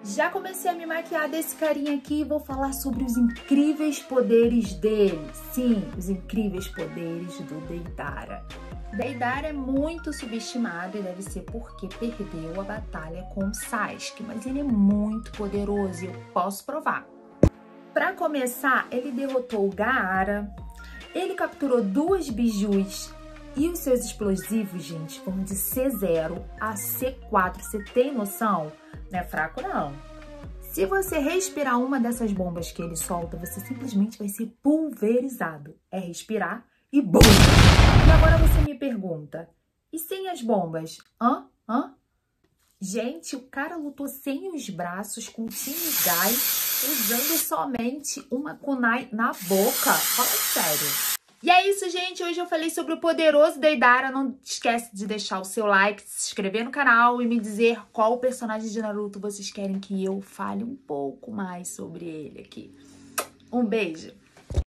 Já comecei a me maquiar desse carinha aqui e vou falar sobre os incríveis poderes dele. Sim, os incríveis poderes do Deidara. Deidara é muito subestimado e deve ser porque perdeu a batalha com o Sasuke, mas ele é muito poderoso e eu posso provar. Para começar, ele derrotou o Gaara, ele capturou 2 bijus e os seus explosivos, gente, vão de C0 a C4. Você tem noção? Não é fraco, não. Se você respirar uma dessas bombas que ele solta, você simplesmente vai ser pulverizado. É respirar e BUM! E agora você me pergunta, e sem as bombas? Gente, o cara lutou sem os braços, com Shinigami, usando somente uma kunai na boca. Fala sério. E é isso, gente. Hoje eu falei sobre o poderoso Deidara. Não esquece de deixar o seu like, se inscrever no canal e me dizer qual personagem de Naruto vocês querem que eu fale um pouco mais sobre ele aqui. Um beijo!